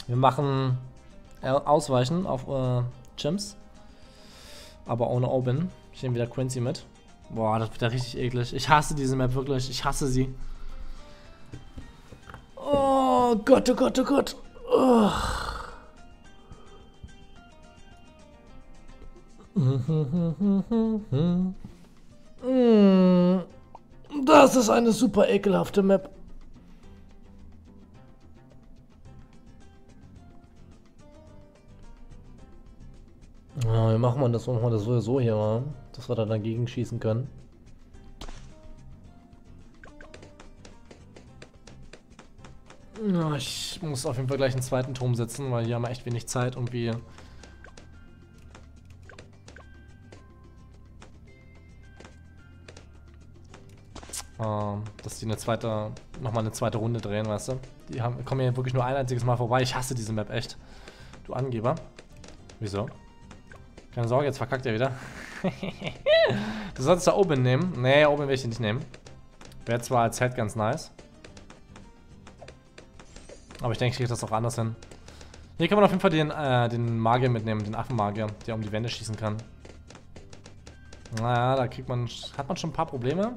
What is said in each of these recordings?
Wir machen Ausweichen auf Chimps. Aber ohne Oben. Ich nehme wieder Quincy mit. Boah, das wird ja richtig eklig. Ich hasse diese Map wirklich. Ich hasse sie. Oh Gott, oh Gott, oh Gott. Oh. Das ist eine super ekelhafte Map. Ja, wie machen wir das sowieso hier mal, dass wir da dagegen schießen können. Ja, ich muss auf jeden Fall gleich einen zweiten Turm setzen, weil hier haben wir echt wenig Zeit irgendwie. Dass die nochmal eine zweite Runde drehen, weißt du? Die kommen hier wirklich nur ein einziges Mal vorbei. Ich hasse diese Map echt. Du Angeber. Wieso? Keine Sorge, jetzt verkackt er wieder. Du solltest da Oben nehmen. Nee, Oben will ich nicht nehmen. Wäre zwar als Head ganz nice. Aber ich denke, ich kriege das auch anders hin. Hier kann man auf jeden Fall den Magier mitnehmen, den Affenmagier, der um die Wände schießen kann. Naja, da hat man schon ein paar Probleme.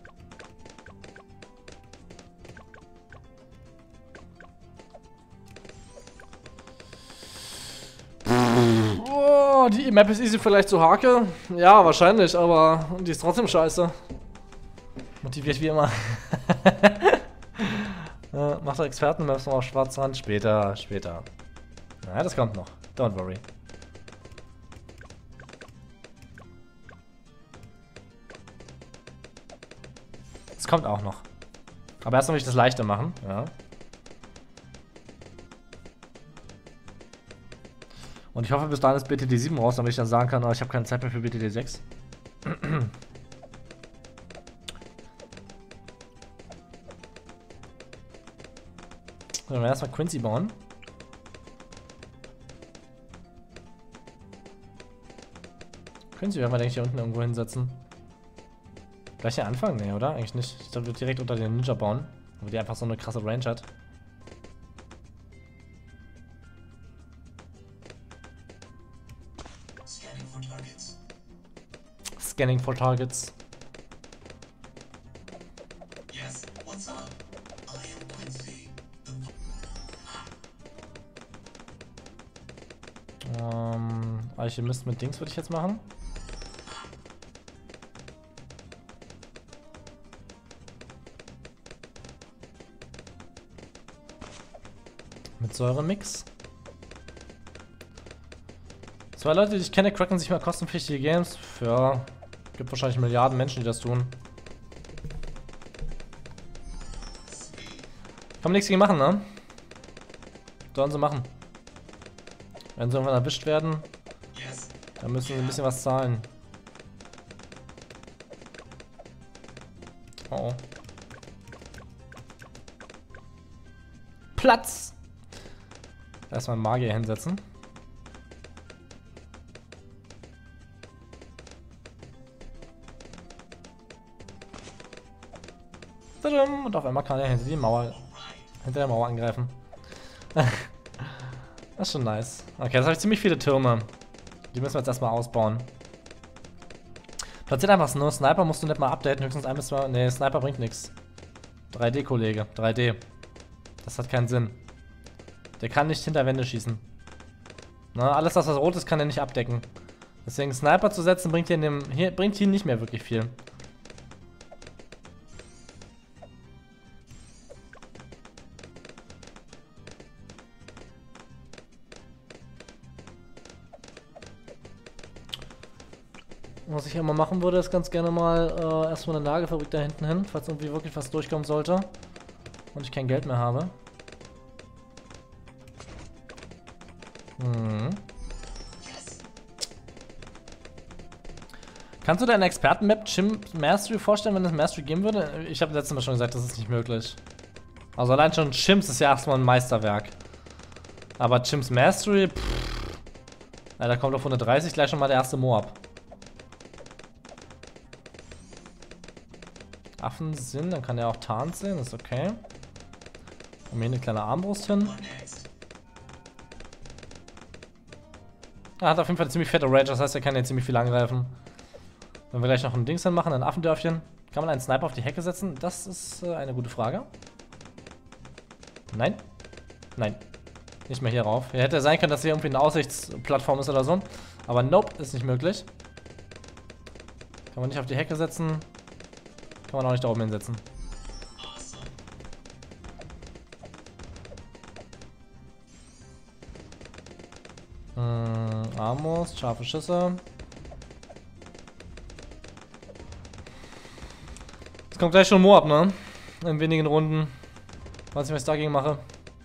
Oh, die Map ist easy vielleicht zu Hake. Ja, wahrscheinlich, aber die ist trotzdem scheiße. Motiviert wie immer. Macht der Experten-Maps noch auf Schwarzrand? Später. Naja, das kommt noch. Don't worry. Das kommt auch noch. Aber erst will ich das leichter machen. Ja. Und ich hoffe, bis dahin ist BTD 7 raus, damit ich dann sagen kann, oh, ich habe keine Zeit mehr für BTD 6. Sollen wir erstmal Quincy bauen? Quincy werden wir, denke ich, hier unten irgendwo hinsetzen. Gleich hier anfangen? Nee, oder? Eigentlich nicht. Ich glaube, wir direkt unter den Ninja bauen, wo die einfach so eine krasse Range hat. Scanning for targets. Yes, what's up? I am Quincy. Alchemist mit Dings würde ich jetzt machen. Mit Säuremix. Zwei Leute, die ich kenne, cracken sich mal kostenpflichtige Games. Ja, gibt wahrscheinlich Milliarden Menschen, die das tun. Kann man nichts gegen machen, ne? Sollen sie machen. Wenn sie irgendwann erwischt werden, dann müssen sie ein bisschen was zahlen. Oh. Platz! Erstmal einen Magier hinsetzen. Und auf einmal kann er hinter der Mauer angreifen. Das ist schon nice. Okay, jetzt habe ich ziemlich viele Türme. Die müssen wir jetzt erstmal ausbauen. Platziert einfach nur Sniper, musst du nicht mal updaten, höchstens 1 bis 2. Ne, Sniper bringt nichts. 3D, Kollege. 3D. Das hat keinen Sinn. Der kann nicht hinter Wände schießen. Na, alles, was rot ist, kann er nicht abdecken. Deswegen Sniper zu setzen, bringt hier nicht mehr wirklich viel. Was ich immer machen würde, ist ganz gerne mal erstmal eine Nagelfabrik da hinten hin, falls irgendwie wirklich was durchkommen sollte und ich kein Geld mehr habe. Kannst du deine Experten-Map Chimp Mastery vorstellen, wenn es Mastery geben würde? Ich habe letztes Mal schon gesagt, das ist nicht möglich. Also allein schon Chimps ist ja erstmal ein Meisterwerk. Aber Chimps Mastery, ja, da kommt auf 130 gleich schon mal der erste Moab. Affen sind, dann kann er auch Tarnt sehen, ist okay. Und hier eine kleine Armbrust hin. Er hat auf jeden Fall eine ziemlich fette Range, das heißt, er kann jetzt ziemlich viel angreifen. Wenn wir gleich noch ein Dings dann machen, ein Affendörfchen. Kann man einen Sniper auf die Hecke setzen? Das ist eine gute Frage. Nein. Nein. Nicht mehr hier rauf. Hier hätte sein können, dass hier irgendwie eine Aussichtsplattform ist oder so. Aber nope, ist nicht möglich. Kann man nicht auf die Hecke setzen. Kann man auch nicht da oben hinsetzen. Amos, scharfe Schüsse. Jetzt kommt gleich schon Moab, ne? In wenigen Runden. Weiß nicht, was ich dagegen mache.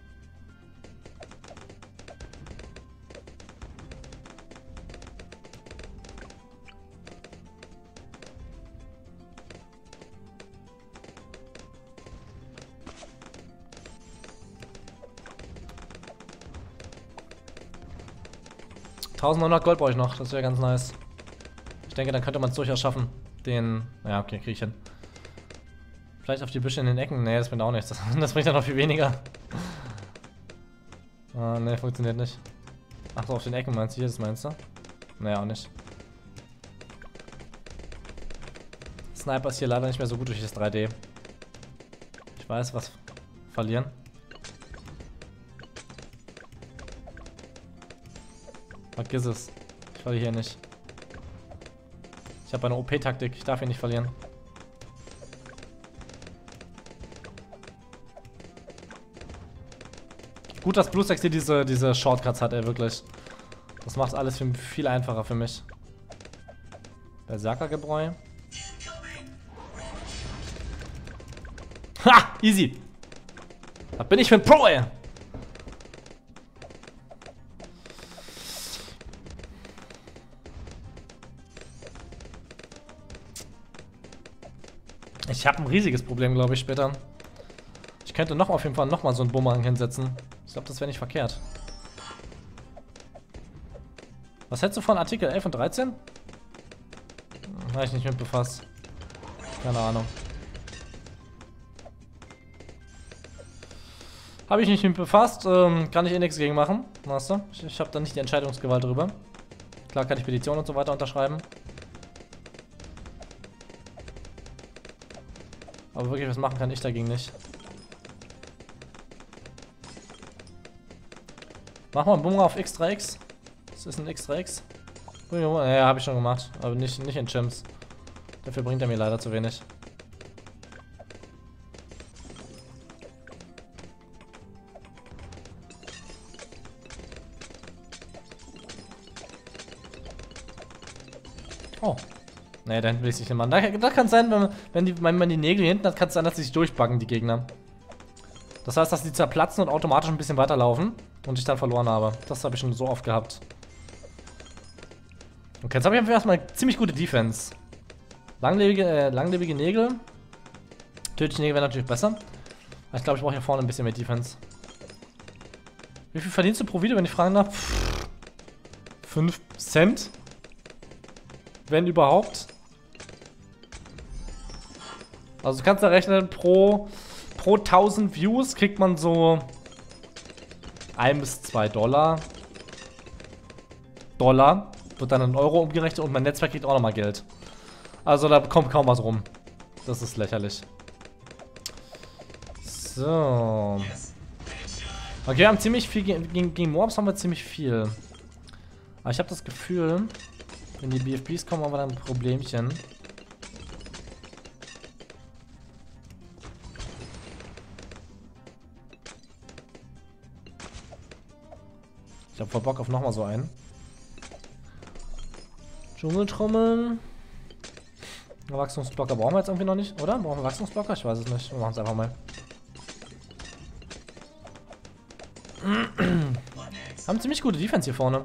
$1900 Gold brauche ich noch, das wäre ganz nice. Ich denke, dann könnte man es durchaus schaffen. Den. Ja, okay, kriege ich hin. Vielleicht auf die Büsche in den Ecken. Nee, das bringt auch nichts. Das bringt dann noch viel weniger. Ah, nee, funktioniert nicht. Ach so, auf den Ecken meinst du? Hier, das meinst du? Nee, auch nicht. Sniper ist hier leider nicht mehr so gut durch das 3D. Ich weiß, was verlieren. Vergiss es. Ich verliere hier nicht. Ich habe eine OP-Taktik. Ich darf hier nicht verlieren. Gut, dass BlueStacks hier diese Shortcuts hat, ey, wirklich. Das macht alles viel einfacher für mich. Berserkergebräu. Ha! Easy! Da bin ich für ein Pro, ey! Ich habe ein riesiges Problem, glaube ich, später. Ich könnte noch auf jeden Fall nochmal so einen Bumerang hinsetzen. Ich glaube, das wäre nicht verkehrt. Was hältst du von Artikel 11 und 13? Habe ich nicht mit befasst. Keine Ahnung. Habe ich nicht mit befasst. Kann ich eh nichts gegen machen. Weißt du? Ich habe da nicht die Entscheidungsgewalt drüber. Klar kann ich Petitionen und so weiter unterschreiben. Aber wirklich was machen kann ich dagegen nicht. Mach mal einen Bumerang auf X3X. Das ist ein X3X. Ja, habe ich schon gemacht. Aber nicht in Chimps. Dafür bringt er mir leider zu wenig. Oh. Nee, da hinten will ich nicht machen. Da kann es sein, wenn man die Nägel hier hinten hat, kann es sein, dass sie sich durchbacken, die Gegner. Das heißt, dass die zerplatzen und automatisch ein bisschen weiterlaufen und ich dann verloren habe. Das habe ich schon so oft gehabt. Okay, jetzt habe ich erstmal eine ziemlich gute Defense. Langlebige Nägel. Tödliche Nägel wäre natürlich besser. Aber ich glaube, ich brauche hier vorne ein bisschen mehr Defense. Wie viel verdienst du pro Video, wenn ich fragen darf? 5 Cent? Wenn überhaupt. Also du kannst da rechnen, pro 1000 Views kriegt man so 1 bis 2 Dollar. Wird dann in Euro umgerechnet und mein Netzwerk kriegt auch nochmal Geld. Also da kommt kaum was rum. Das ist lächerlich. So. Okay, wir haben ziemlich viel, gegen Mobs haben wir ziemlich viel. Aber ich habe das Gefühl, wenn die BFBs kommen, haben wir dann ein Problemchen. Ich habe voll Bock auf nochmal so einen. Dschungeltrommeln. Wachstumsblocker brauchen wir jetzt irgendwie noch nicht, oder? Brauchen wir Wachstumsblocker? Ich weiß es nicht. Wir machen es einfach mal. Haben ziemlich gute Defense hier vorne.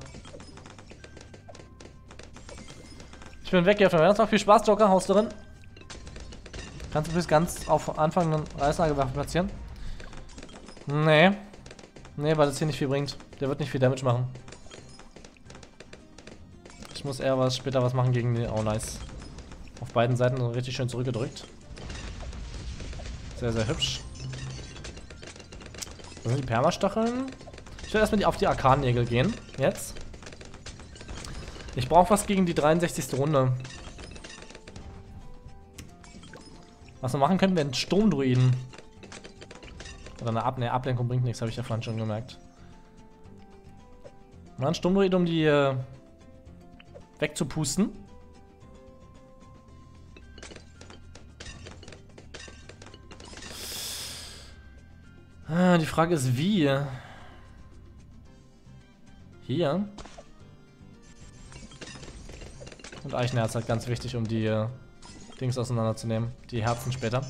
Ich bin weg hier auf dem Weihnachtstag. Viel Spaß, Joker. Haust du drin? Kannst du bis ganz auf Anfang einen Reißnagelwaffe platzieren? Nee. Nee, weil das hier nicht viel bringt. Der wird nicht viel Damage machen. Ich muss eher später was machen gegen den. Oh, nice. Auf beiden Seiten richtig schön zurückgedrückt. Sehr, sehr hübsch. Das sind die Permastacheln. Ich werde erstmal auf die Arkannägel gehen. Jetzt. Ich brauche was gegen die 63. Runde. Was wir machen können, wären Sturmdruiden. Oder eine Ablenkung bringt nichts, habe ich ja vorhin schon gemerkt. Mal ein Sturmdruid, um die wegzupusten. Die Frage ist, wie? Hier. Und Eichenherz halt ganz wichtig, um die Dings auseinanderzunehmen. Die Herzen später.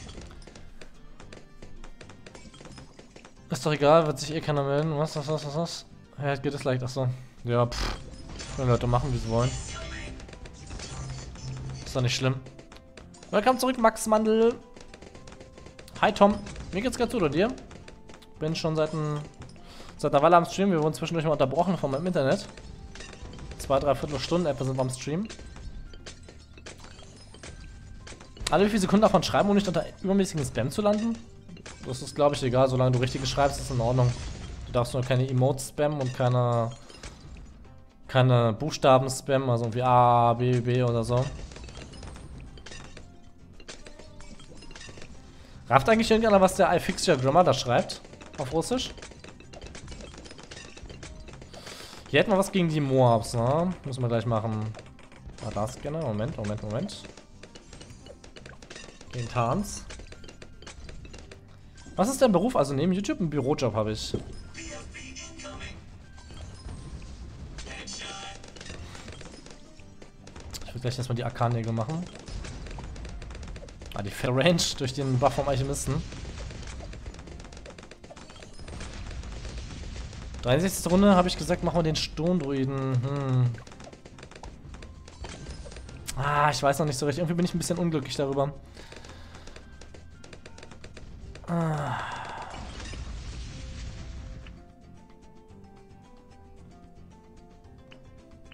Ist doch egal, wird sich eh keiner melden. Was? Ja, geht es leicht. Achso. Ja, pff. Können Leute machen, wie sie wollen. Ist doch nicht schlimm. Willkommen zurück, Max Mandel. Hi, Tom. Mir geht's ganz gut, oder dir? Bin schon seit einer Weile am Stream. Wir wurden zwischendurch mal unterbrochen von meinem Internet. 2-3 Stunden etwa sind wir am Stream. Alle wie viele Sekunden darf man schreiben, um nicht unter übermäßigen Spam zu landen? Das ist, glaube ich, egal. Solange du richtiges schreibst, ist in Ordnung. Du darfst nur keine Emotes spammen und keine Buchstaben spammen, also irgendwie A, B, B oder so. Rafft eigentlich irgendeiner, was der iFixYour Grammar da schreibt? Auf Russisch? Hier hätten wir was gegen die Moabs, ne? Müssen wir gleich machen. Radarscanner. Moment. Gegen Tarns. Was ist dein Beruf? Also neben YouTube einen Bürojob habe ich. Ich will gleich erstmal die Arkan-Nägel machen. Die Fair Range durch den Buff vom Alchemisten. 63. Runde habe ich gesagt, machen wir den Sturmdruiden. Ich weiß noch nicht so recht. Irgendwie bin ich ein bisschen unglücklich darüber.